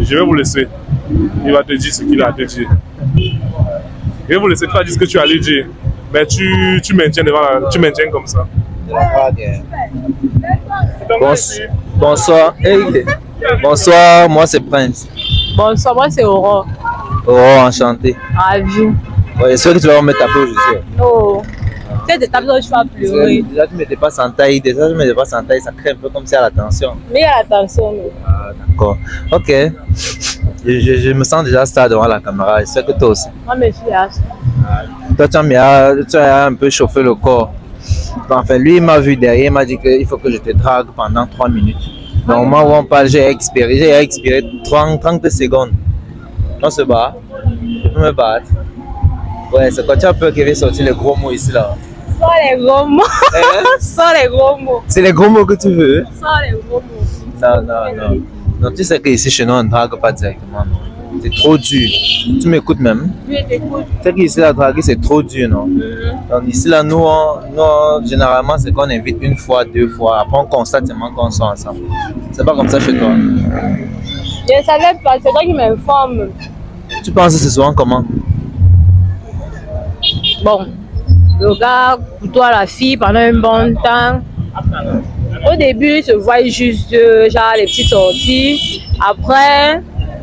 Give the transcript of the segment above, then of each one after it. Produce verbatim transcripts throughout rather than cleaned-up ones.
je vais vous laisser. Il va te dire ce qu'il a à te dire. Je vais vous laisser, tu vas dire ce que tu allais dire. Mais tu, tu maintiens devant, tu maintiens comme ça. Bonsoir. Bonsoir. Hey. Bonsoir, moi c'est Prince. Bonsoir, moi c'est Aurore. Aurore, enchanté. Ravi. Ouais, j'espère que tu vas me taper aujourd'hui. Non. Tu sais, des tapes tu vas pleurer. Déjà, tu me dépasses en taille. Déjà, tu me dépasses en taille, ça crée un peu comme si à la tension. Mais il y a la tension. Ah, d'accord. Ok. Je, je, je me sens déjà star devant la caméra. J'espère que toi aussi. Moi, je suis là. Toi, tu as, mis à, tu as un peu chauffé le corps. Enfin, lui, il m'a vu derrière, il m'a dit qu'il faut que je te drague pendant trois minutes. Donc, au moment où on parle, j'ai expiré, j'ai expiré trente, trente secondes. On se bat. Je peux me battre. Ouais, c'est quand tu as peur qu'il va sortir les gros mots ici, là. Sors les gros mots. Eh? Sors les gros mots. C'est les gros mots que tu veux? Sors les gros mots. Non, non, non. Non, tu sais qu'ici, chez nous, on ne drague pas directement. C'est trop dur. Tu m'écoutes même? Oui, je t'écoute. Tu sais qu'ici, la drague, c'est trop dur, non? Mm-hmm. Donc, ici, là, nous, on, nous généralement, c'est qu'on invite une fois, deux fois. Après, on constate seulement qu'on soit ensemble. C'est pas comme ça chez toi? Je ne savais pas, c'est toi qui m'informe. Tu penses que c'est souvent comment? Bon, le gars côtoie la fille pendant un bon temps. Au début, il se voit juste euh, genre les petites sorties. Après,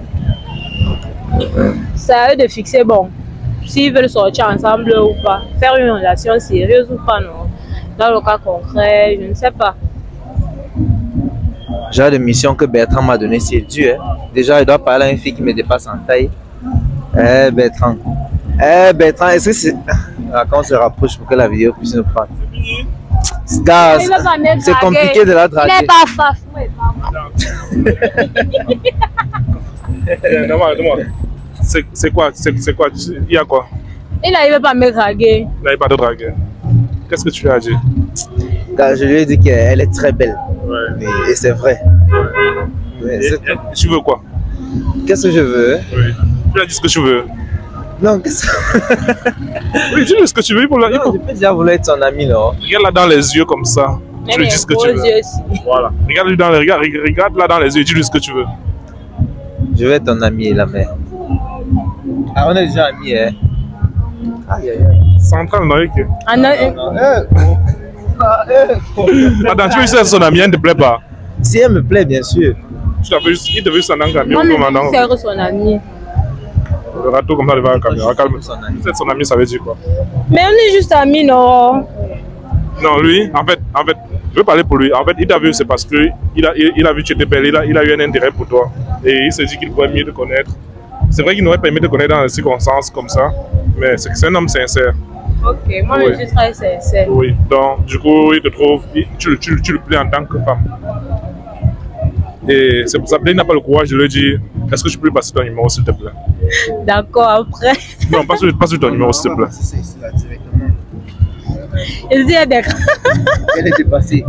c'est à eux de fixer, bon, s'ils veulent sortir ensemble ou pas. Faire une relation sérieuse ou pas, non. Dans le cas concret, je ne sais pas. Genre de mission que Bertrand m'a donné, c'est dur. Hein? Déjà, il doit parler à une fille qui me dépasse en taille. Eh, Bertrand. Eh, Bertrand, est-ce que c'est... Ah, quand on se rapproche pour que la vidéo puisse nous prendre. C'est compliqué de la draguer. Il n'est pas facile. C'est quoi? C'est quoi? Il y a quoi? Il n'arrive pas à me draguer. Il n'arrive pas à te draguer. Qu'est-ce que tu lui as dit? Je lui ai dit qu'elle est très belle. Ouais. Et, et c'est vrai. Ouais, et, et, tu veux quoi? Qu'est-ce que je veux? Oui. Tu lui as dit ce que tu veux. Non, qu'est-ce que... Oui, dis-lui ce que tu veux. Pour la... non, je peux déjà vouloir être son ami, non? Regarde-la dans les yeux comme ça. Mais tu lui dis ce que tu veux. Voilà. Regarde-lui dans les regarde, regarde-la dans les yeux et dis-lui ce que tu veux. Je veux être ton ami, la mère. Ah, on est déjà amis, hein? Aïe, aïe, aïe. Central, non, ok. Ah non, non. Attends, tu veux juste être son ami, elle ne te plaît pas? Si elle me plaît, bien sûr. Tu t'appelles juste, il devait s'en aller ami. Moi, je veux son ami. Le râteau comme ça devant la caméra. Calme. C'est son ami, ça veut dire quoi? Mais on est juste amis, non? Non, lui, en fait, en fait, je veux parler pour lui. En fait, il t'a vu, c'est parce que il a, il, il a vu que tu étais belle, il a, il a eu un intérêt pour toi. Et il s'est dit qu'il pourrait mieux te connaître. C'est vrai qu'il n'aurait pas aimé te connaître dans des circonstances comme ça, mais c'est un homme sincère. Ok, moi oui. je suis très sincère. Oui, donc du coup, il te trouve, il, tu, tu, tu le plais en tant que femme. Et c'est pour ça qu'il n'a pas le courage de lui dire, est-ce que je peux lui passer ton numéro s'il te plaît? D'accord, après. Non, passe, passe ton numéro s'il te plaît. C'est ici là directement. Il dit d'accord. Elle est dépassée.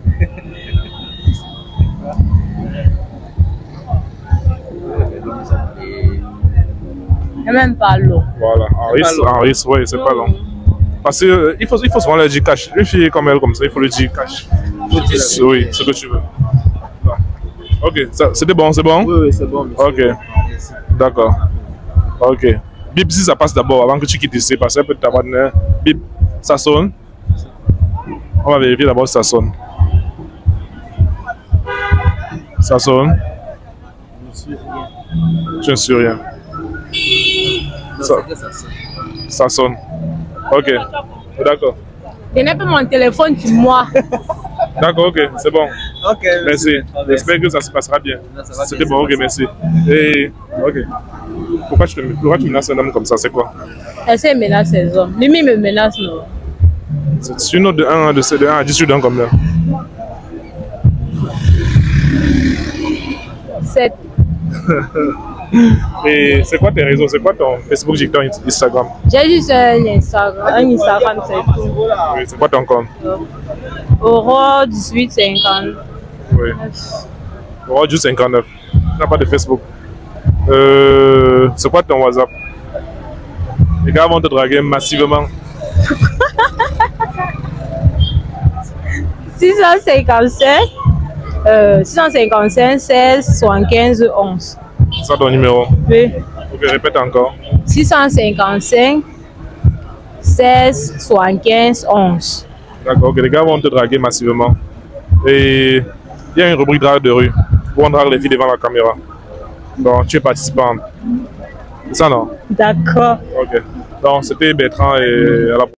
Et même pas long. Voilà, en risque, en risque, oui, c'est pas long. Parce qu'il euh, faut, il faut souvent le dire cash. Une fille comme elle, comme ça, il faut le dire cash. Oui, ce que tu veux. Ok, c'était bon, c'est bon? Oui, oui, c'est bon. Monsieur. Ok, d'accord. Ok. Bip, si ça passe d'abord avant que tu quittes ici, parce qu'elle peut t'avoir. Bip, ça sonne. On va vérifier d'abord si ça sonne. Ça sonne? Je ne suis rien. Ça, ça sonne. Ok, d'accord. Je n'ai pas mon téléphone sur moi. D'accord, ok, c'est bon. Ok, merci. J'espère que ça se passera bien. C'était bon, ok, merci. Et, ok. Pourquoi tu, te, pourquoi tu menaces un homme comme ça, c'est quoi? Elle menace les hommes. Lui, il me menace, non? C'est une note de un, de, de un à dix sur un comme là. sept. Et c'est quoi tes réseaux? C'est quoi ton Facebook, ton Instagram? J'ai juste un Instagram, un Instagram, c'est tout. Oui, c'est quoi ton compte? Aurore dix-huit cinquante. Oui. Aurore dix-huit cinquante-neuf. Tu n'as pas de Facebook. Euh, c'est quoi ton WhatsApp? Les gars vont te draguer massivement. six cent cinquante-sept, euh, six cent cinquante-cinq, seize, soixante-quinze, onze. C'est ça ton numéro? Oui. Ok, répète encore. six cent cinquante-cinq, seize, soixante-quinze, onze. D'accord, ok, les gars vont te draguer massivement. Et il y a une rubrique drague de rue où on drague les filles devant la caméra. Donc, tu es participante. C'est ça, non? D'accord. Ok. Donc, c'était Bertrand et à la